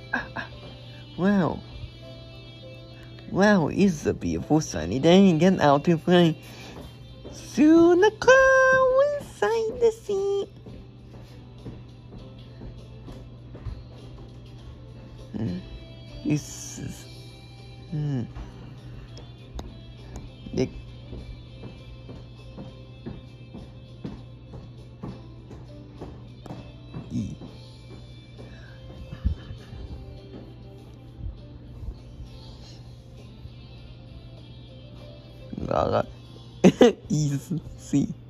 Wow. Wow, it's a beautiful sunny day. Get out to play. Soon the cloud inside the sea. This is... Easy.